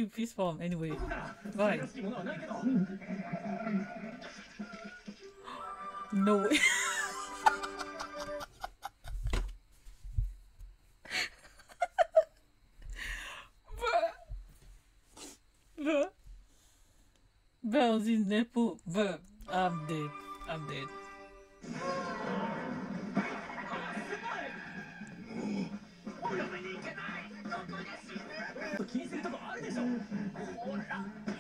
you piss bomb anyway? Why? No way. Bruh. Bells in nipple. Bruh. I'm dead. I'm dead. 気にするとこあるでしょ。ほら。